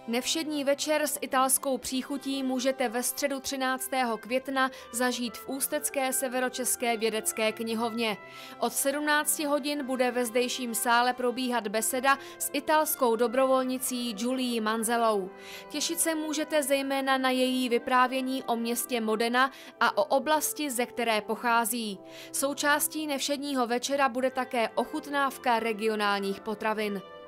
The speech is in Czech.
Nevšední večer s italskou příchutí můžete ve středu 13. května zažít v ústecké Severočeské vědecké knihovně. Od 17 hodin bude ve zdejším sále probíhat beseda s italskou dobrovolnicí Giulií Manzelou. Těšit se můžete zejména na její vyprávění o městě Modena a o oblasti, ze které pochází. Součástí nevšedního večera bude také ochutnávka regionálních potravin.